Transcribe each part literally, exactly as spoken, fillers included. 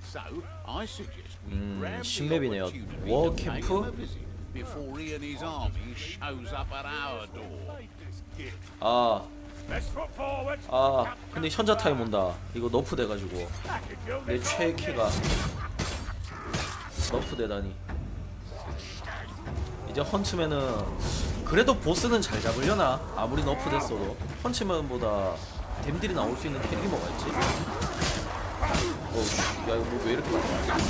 음, 신맵이네요. 워캠프? 아, 아, 근데 현자 타임 온다. 이거 너프 돼가지고 내 최애 키가 너프 되다니. 이제 헌츠맨은 그래도 보스는 잘 잡으려나? 아무리 너프 됐어도 헌츠맨보다 댐들이 나올 수 있는 캐릭이 뭐가 있지? 어우씨, 야 이거 뭐 왜 이렇게 많아?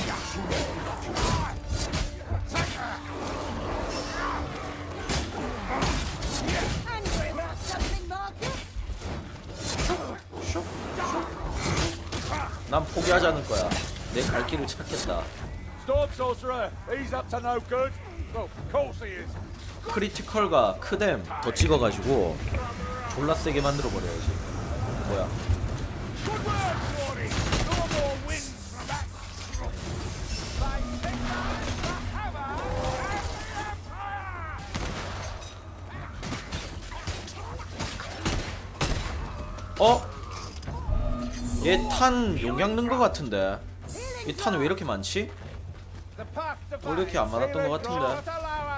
난 포기하지 않을 거야. 내 갈 길을 찾겠다. 크리티컬과 크뎀 더 찍어가지고 졸라 세게 만들어버려야지. 뭐야? 어? 얘 탄 용량 는 거 같은데. 이 탄 왜 이렇게 많지? 원래 이렇게 안 많았던 거 같은데.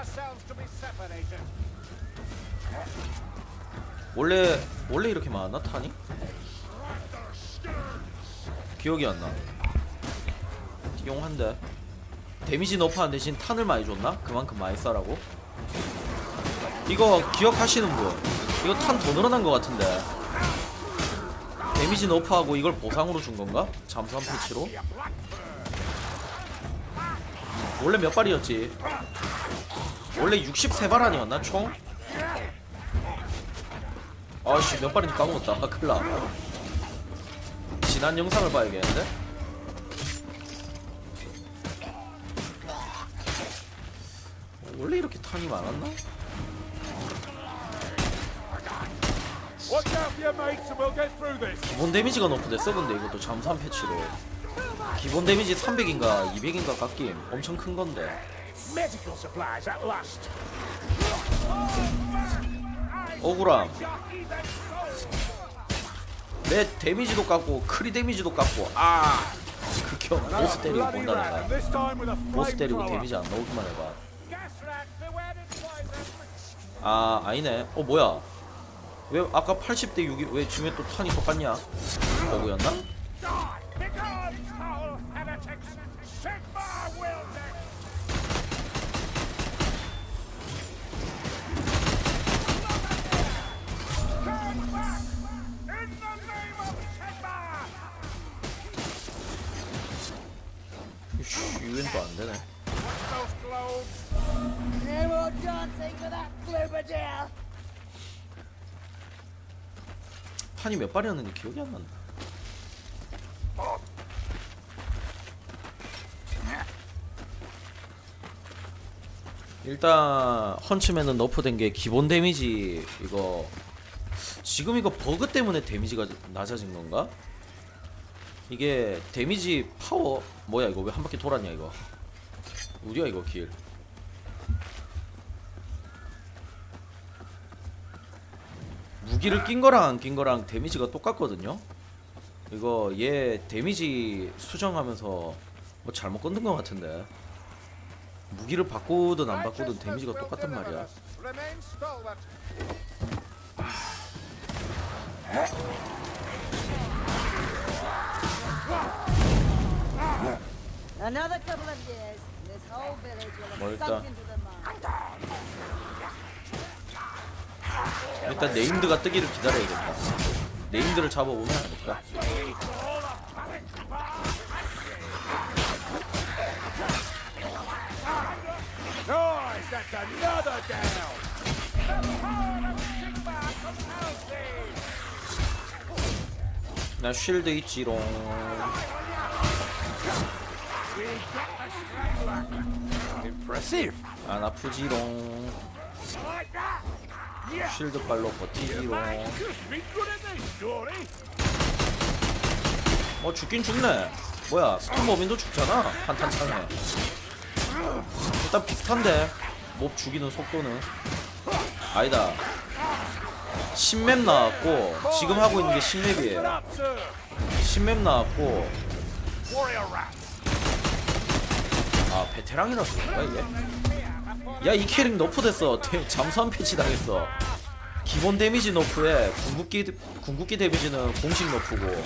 원래 원래 이렇게 많았나 탄이? 기억이 안 나. 용한데 데미지 너프한 대신 탄을 많이 줬나? 그만큼 많이 쏴라고? 이거 기억하시는 분? 이거 탄 더 늘어난 거 같은데. 데미지 너프하고 이걸 보상으로 준 건가? 잠수함 패치로? 원래 몇 발이었지? 원래 육십삼 발 아니었나 총? 아씨 몇 발인지 까먹었다. 아 큰일나. 지난 영상을 봐야겠는데? 원래 이렇게 탄이 많았나? 기본 데미지가 높아졌어. 근데 이것도 잠수함 패치로 기본 데미지 삼백인가 이백인가 깎임. 엄청 큰 건데. 억울함. 내 데미지도 깎고 크리 데미지도 깎고. 아 극혐. 보스 때리고 본다 내가. 보스 때리고 데미지 안 나오기만 해봐. 아 아니네. 어 뭐야, 왜 아까 팔십 대 육이 왜 지금 또 탄이 똑같냐? 버그였나? 이씨 유엔 또 안되네. 탄이 몇 발이었는지 기억이 안 난다. 일단 헌츠맨은 너프된 게 기본 데미지. 이거 지금 이거 버그 때문에 데미지가 낮아진 건가? 이게 데미지 파워 뭐야 이거 왜 한 바퀴 돌았냐 이거. 어디야 이거 길. 무기를 낀 거랑 안 낀 거랑 데미지가 똑같거든요. 이거 얘 데미지 수정하면서 뭐 잘못 건든 거 같은데. 무기를 바꾸든 안 바꾸든 데미지가 똑같단 말이야. 뭐 일단 일단 네임드가 뜨기를 기다려야겠다. 네임드를 잡아보면 아닐까? 나 쉴드 있지롱. 안 아프지롱. 쉴드 발로 버티지롱. 어 죽긴 죽네. 뭐야 스톤모빈도 죽잖아 한탄 차네. 일단 비슷한데 몹 죽이는 속도는. 아니다, 신맵 나왔고 지금 하고 있는 게 신맵이에요. 신맵 나왔고 베테랑이라서 그런가 이게? 야 이 캐릭 너프됐어. 잠수함 패치 당했어. 기본 데미지 너프에 궁극기 궁극기 데미지는 공식 너프고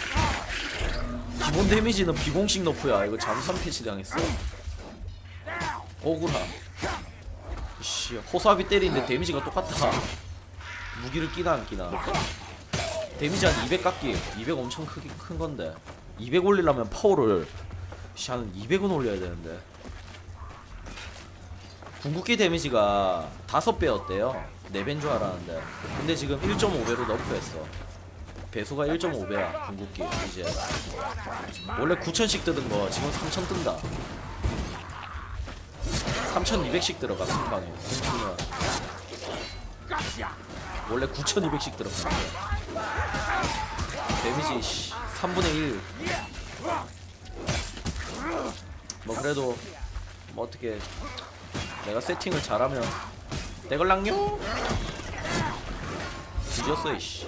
기본 데미지는 비공식 너프야. 이거 잠수함 패치 당했어. 억울하. 씨 호사비 때리는데 데미지가 똑같다. 무기를 끼나 안 끼나. 데미지 한 이백 깎기. 이백 엄청 크기 큰 건데. 이백 올리려면 파워를 씨 한 이백은 올려야 되는데. 궁극기 데미지가 다섯 배였대요. 네 배인 줄 알았는데. 근데 지금 일 점 오 배로 너프했어. 배수가 일 점 오 배야. 궁극기 이제. 원래 구천씩 뜨던 거 지금 삼천 뜬다. 삼천이백씩 들어가 한 방에. 궁수는 원래 구천이백씩 들어가는데 데미지 씨, 삼분의 일. 뭐 그래도 뭐 어떻게 내가 세팅을 잘하면 내걸랑요 뒤졌어 이씨.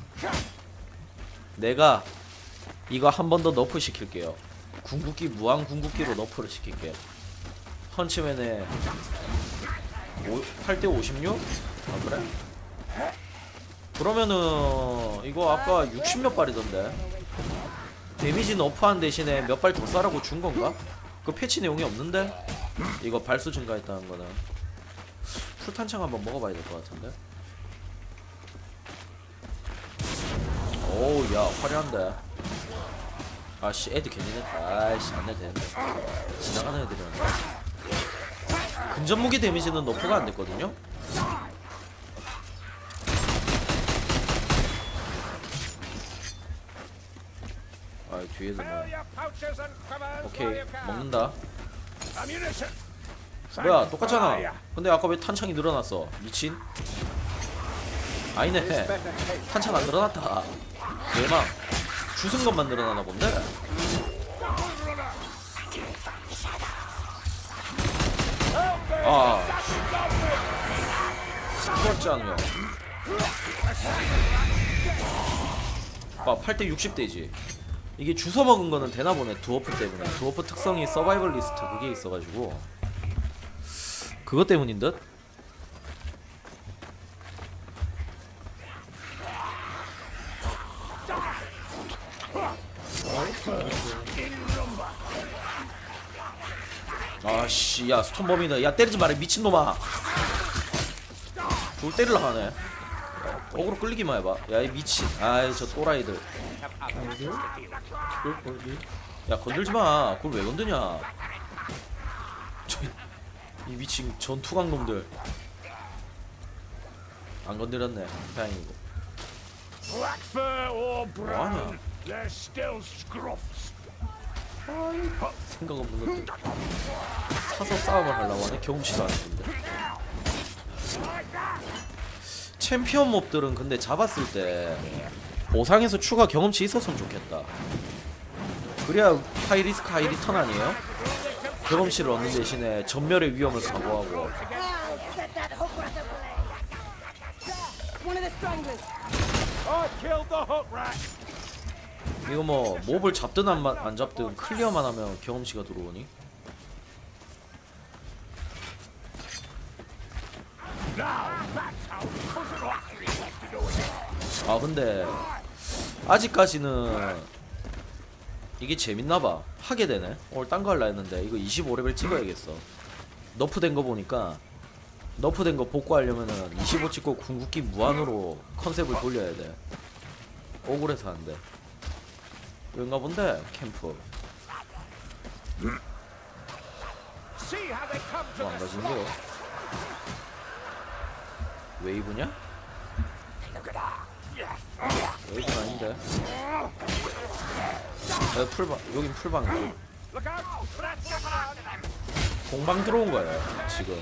내가 이거 한 번 더 너프 시킬게요. 궁극기 무한 궁극기로 너프를 시킬게. 헌치맨에 팔 대 오십육? 아 그래? 그러면은 이거 아까 육십 몇 발이던데. 데미지 너프한 대신에 몇 발 더 쏴라고 준 건가? 그 패치 내용이 없는데? 이거 발수 증가했다는 거는. 풀탄창 한번 먹어봐야 될 것 같은데. 오우 야 화려한데. 아씨 애들 괜히 냈다. 아이씨 안 내도 되는데. 지나가는 애들이었네. 근접무기 데미지는 너프가 안 됐거든요? 아 뒤에서 뭐 오케이 먹는다. 뭐야 똑같잖아. 근데 아까 왜 탄창이 늘어났어? 미친? 아니네 탄창 안 늘어났다. 대박 주승 것만 늘어나나 본데? 아 수학지 않으면 봐 팔 대 육십 대지. 이게 주워 먹은 거는 되나 보네. 두어프 때문에. 두어프 특성이 서바이벌리스트 그게 있어가지고 그것 때문인 듯? 아씨 야 스톤범이다. 야 때리지 마라 미친놈아. 돌 때리려 하네. 어그로 끌리기만 해봐. 야 이 미친 아이 저 또라이들. 야 건들지마. 그걸 왜 건드냐. 저 이 미친 전투강 놈들. 안 건드렸네 다행이고. 뭐하냐 생각 없는 것들. 사서 싸움을 하려고 하네. 경험치도 안 했는데. 챔피언 몹들은 근데 잡았을 때 보상에서 추가 경험치 있었으면 좋겠다. 그래야 하이리스크 하이리턴 아니에요? 경험치를 얻는 대신에 전멸의 위험을 각오하고. 이거 뭐 몹을 잡든 안, 안 잡든 클리어만 하면 경험치가 들어오니? 아 근데 아직까지는 이게 재밌나봐. 하게되네. 오늘 딴거 할라 했는데 이거 이십오 레벨 찍어야겠어. 너프된 거 보니까 너프된 거 복구하려면은 이십오 찍고 궁극기 무한으로 컨셉을 돌려야 돼. 억울해서 하는데 여긴가 본데 캠프. 뭐 안 가지는데요? 웨이브냐? 웨이브는 아닌데. 아, 풀방 여긴 풀방이고 공방 들어온 거예요 지금.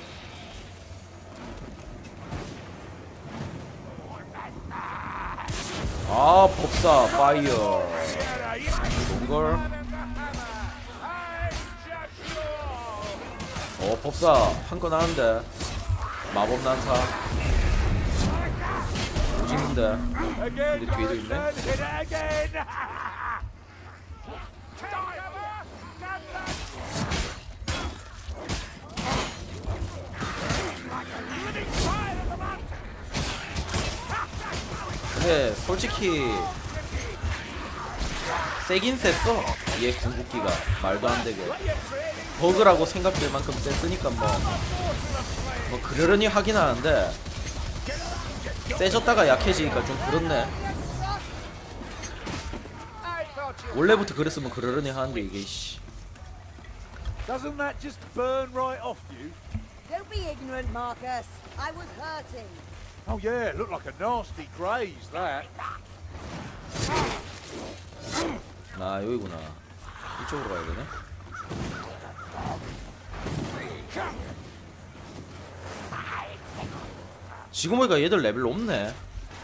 아 법사 파이어 좋은걸. 어 법사 한 건 하는데 마법 난타 오지는데. 근데 뒤에도 있네. 근데 솔직히 세긴 셌어. 얘 궁극기가 말도 안 되게 버그라고 생각될 만큼 셌으니까 뭐, 뭐 그러려니 하긴 하는데 세졌다가 약해지니까 좀 그렇네. 원래부터 그랬으면 그러려니 하는데 이게 씨. Doesn't that just burn right off you? Don't be ignorant, Marcus. I was hurting. Oh yeah, it looked like a nasty graze, that. 아 여기구나. 이쪽으로 가야 되네. 지금 보니까 얘들 레벨 높네.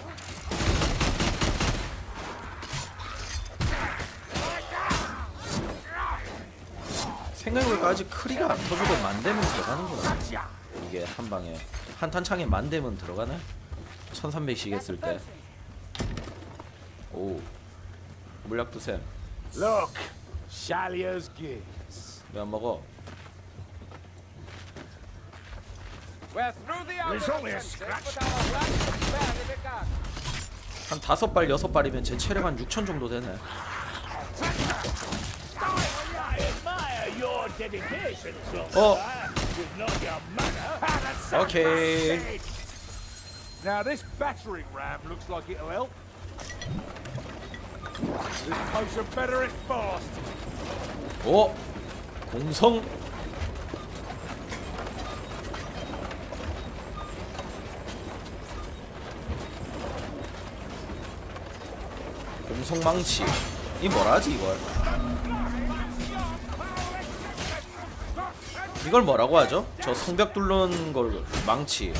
생각해보니까 아직 크리가 안 터지고 만대면 들어가는구나. 이게 한 방에 한 탄창에 만대면 들어가네. 천삼백씩 했을 때. 오 물약 드셈. Look, Shalier's gifts. 왜 안 먹어? There's only a scratch. 한 다섯 발 여섯 발이면 제 체력 한 육천 정도 되네. 어. 오케이. Now this battering ram looks like it'll help. This potion better is fast. 오 공성. 공성망치. 이 뭐라지 이걸? 이걸 뭐라고 하죠? 저 성벽 뚫는 걸 망치.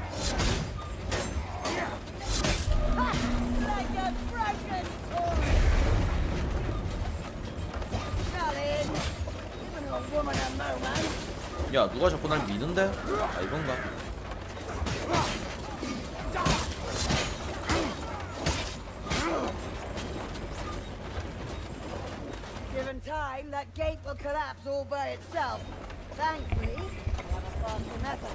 야 누가 자꾸 날 미는데? 아 이건가? Given time, that gate will collapse all by itself. Thankfully, I have a faster method.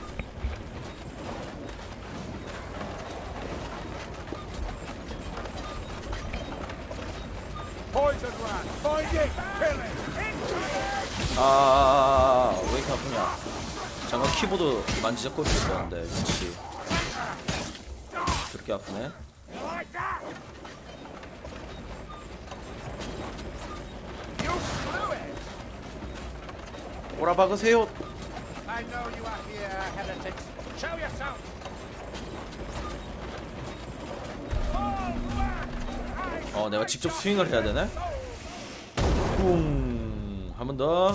Poison rat, find it, kill it. 아, 왜 이렇게 아프냐? 잠깐 키보드 만지작거리고 있었는데 위치 그렇게 아프네? 오라박으세요. I know you are here, heretics. Show yourself. 어, 내가 직접 스윙을 해야 되네? 뿡. 한 번 더.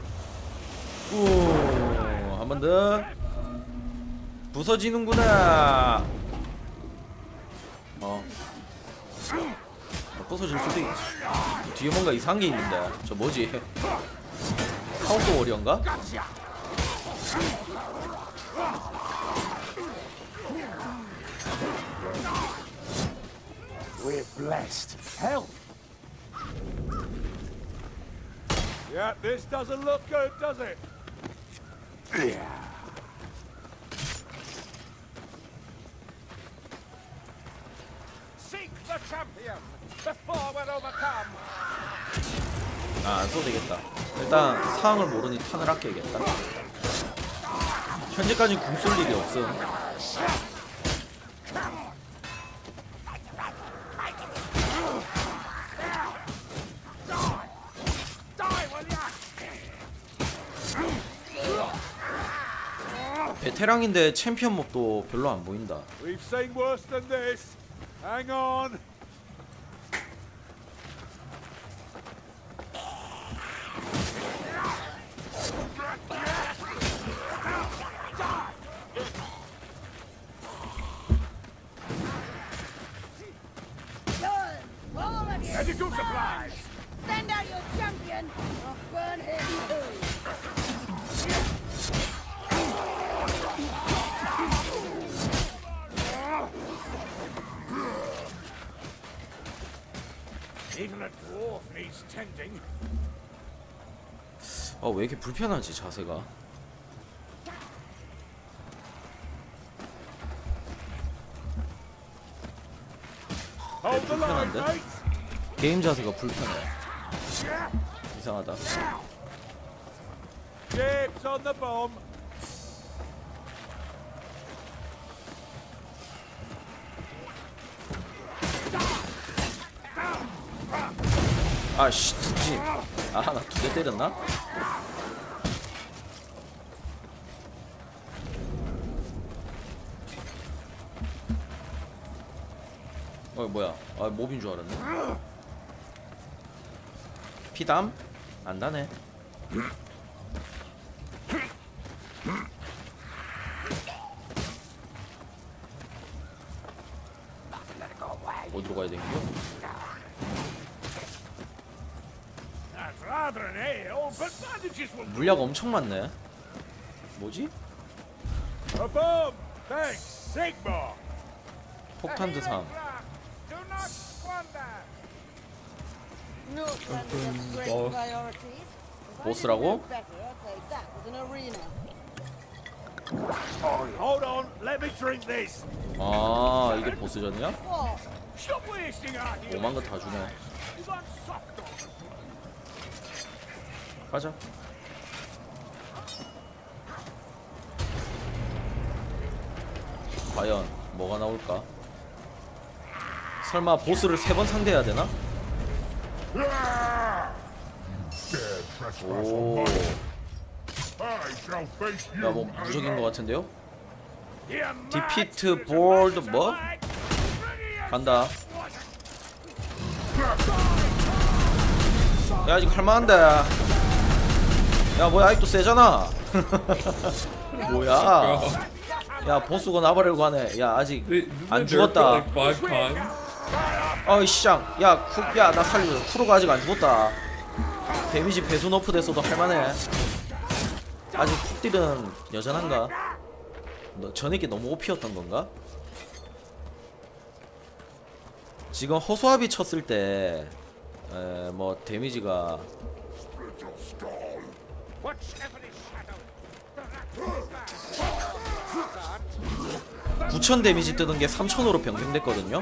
뿡. 한 번 더. 부서지는구나. 어. 부서질 수도 있지. 뒤에 뭔가 이상한 게 있는데. 저 뭐지? 하우스 워리어인가? We're blessed. Help. Yeah, this doesn't look good, does it? Yeah. Seek the champion before we're overcome. 아, 안 써도 되겠다. 일단 상황을 모르니 탄을 아껴야겠다. 현재까지 궁 쏠 일이 없음. 베테랑인데 챔피언 몹도 별로 안 보인다. We've seen worse than this. Hang on. Medical supplies. Send out your champion. I'll burn him too. Even a dwarf needs tending. 아, 왜 이렇게 불편하지 자세가? Hold the line, 불편한데? mate. 게임 자세가 불편해. 이상하다. Chips on the bomb. 아씨 특집. 아 나 두 대 때렸나? 어 뭐야? 아 몹인 줄 알았네. 피담? 안 다네. 어디로 가야 되는겨? That's rather an ale, but bandages will do. 물약 엄청 많네. 뭐지? A bomb. Thanks, Sigmar. 폭탄 드삼. Do not squander. No plenty of great 어. priorities. If I 보스라고? didn't know better, I'd say that was an arena. Hold on, let me drink this. 아 이게 보스전이야? What? Stop wasting our healing. 오만 거 다 주네. You got soft on. 가자. 과연 뭐가 나올까? 설마 보스를 세 번 상대해야 되나? 오, 야 뭐 무적인 것 같은데요? 디피트 보드 뭐? 간다. 야 아직 할만한데. 야 뭐야 아직도 세잖아. 뭐야? 야 보스가 나버리고 하네. 야 아직 안 죽었다. Like five times. 어이 씨장. 야 쿠, 야 나 살려. 쿠로가 아직 안 죽었다. 데미지 배수 너프 됐어도 할만해. 아직 쿡딜은 여전한가? 너 전에게 너무 오피였던 건가? 지금 허수아비 쳤을 때 에, 뭐 데미지가 구천 데미지 뜨던 게 삼천으로 변경됐거든요.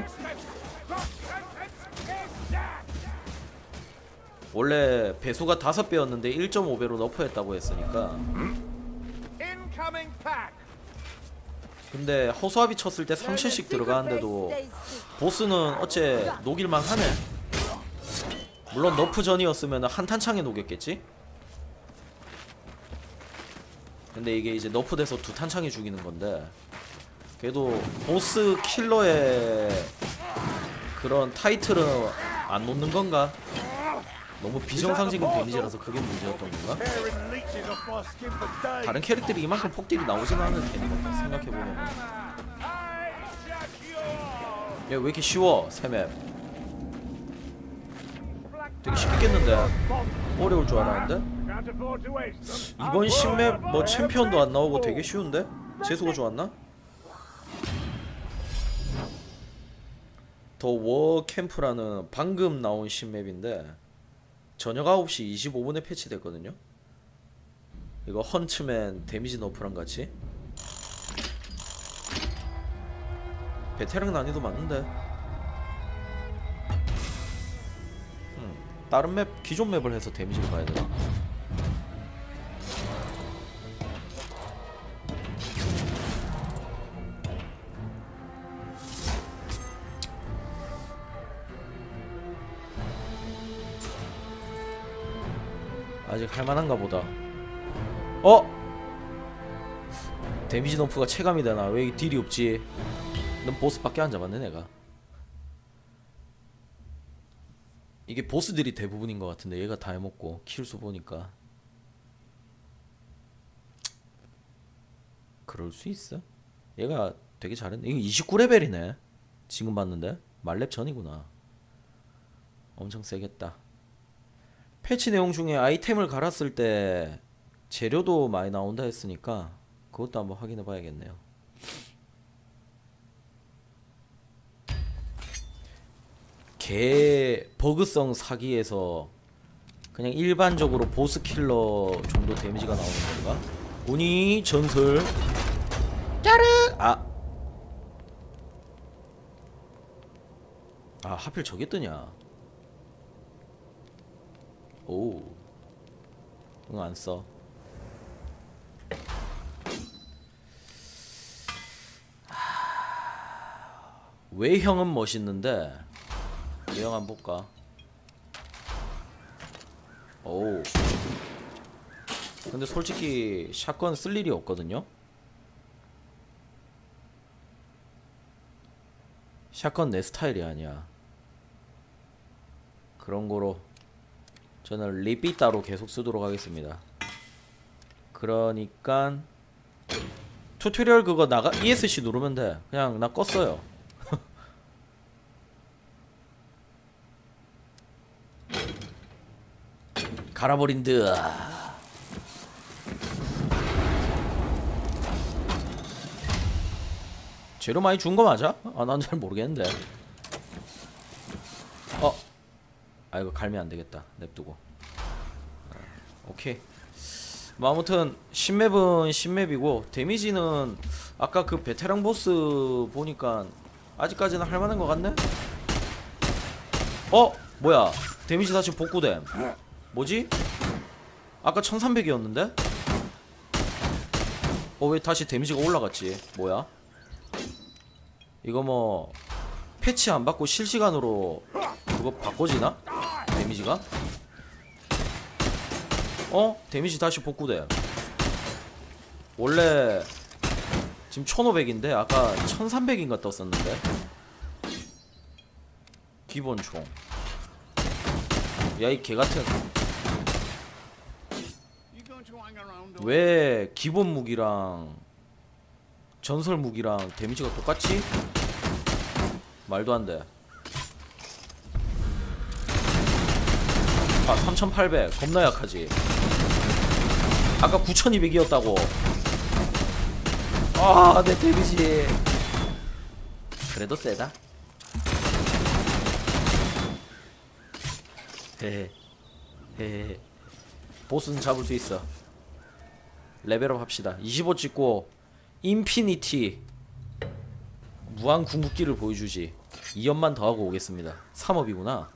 원래 배수가 다섯 배였는데 일 점 오 배로 너프했다고 했으니까. Incoming pack. 근데 허수아비 쳤을 때 삼천씩 들어가는데도 보스는 어째 녹일만 하네. 물론 너프 전이었으면 한탄창에 녹였겠지? 근데 이게 이제 너프 돼서 두 탄창에 죽이는 건데, 그래도 보스 킬러의 그런 타이틀은 안 놓는 건가? 너무 비정상적인 데미지라서 그게 문제였던 건가? Tearing leeches off my skin for days. 다른 캐릭들이 이만큼 폭딜이 나오진 않을 테니까 생각해보면. 야 왜 이렇게 쉬워 새맵. 되게 쉽겠는데 어려울 줄 알았는데. Can't afford to waste them. 이번 신맵 뭐 챔피언도 안 나오고 되게 쉬운데? 재수가 좋았나? 더 워 캠프라는 방금 나온 신맵인데 저녁 아홉 시 이십오 분에 패치됐거든요. 이거 헌츠맨 데미지 너프랑 같이. 베테랑 난이도 맞는데. 음, 다른 맵 기존 맵을 해서 데미지를 봐야 되나? 아직 할만한가 보다. 어? 데미지 넘프가 체감이 되나? 왜 딜이 없지? 넌 보스밖에 안 잡았네 내가. 이게 보스들이 대부분인 것 같은데 얘가 다 해먹고 킬수 보니까 그럴 수 있어? 얘가 되게 잘했네. 이거 이십구 레벨이네 지금 봤는데. 말렙 전이구나. 엄청 세겠다. 패치 내용 중에 아이템을 갈았을 때 재료도 많이 나온다 했으니까 그것도 한번 확인해 봐야겠네요. 개 버그성 사기에서 그냥 일반적으로 보스 킬러 정도 데미지가 나오는 건가? 운이 전설 짜르! 아! 아 하필 저게 뜨냐. 오. 응 안써. 외형은 멋있는데 외형 한번 볼까. 오. 근데 솔직히 샷건 쓸 일이 없거든요. 샷건 내 스타일이 아니야. 그런 거로 저는 리피따로 계속 쓰도록 하겠습니다. 그러니까 튜토리얼 그거 나가 이에스씨 누르면 돼. 그냥 나 껐어요. 갈아버린 듯. 재료 많이 준 거 맞아? 아, 난 잘 모르겠는데. 어. 아, 이거 갈면 안 되겠다. 냅두고. 오케이. 뭐 아무튼 신맵은 신맵이고 데미지는 아까 그 베테랑 보스 보니까 아직까지는 할만한 것 같네? 어? 뭐야? 데미지 다시 복구됨. 뭐지? 아까 천삼백이었는데? 어 왜 다시 데미지가 올라갔지? 뭐야? 이거 뭐 패치 안 받고 실시간으로 그거 바꿔지나? 데미지가? 어? 데미지 다시 복구돼. 원래 지금 천오백인데 아까 천삼백인가 떴었는데. 기본총. 야 이 개같은. 왜 기본 무기랑 전설 무기랑 데미지가 똑같지? 말도 안 돼. 아 삼천팔백 겁나 약하지. 아까 구천이백이었다고. 아 내 데미지 그래도 세다. 헤헤 헤헤. 보스는 잡을 수 있어. 레벨업 합시다. 이십오 찍고 인피니티 무한 궁극기를 보여주지. 이 업만 더 하고 오겠습니다. 삼 업이구나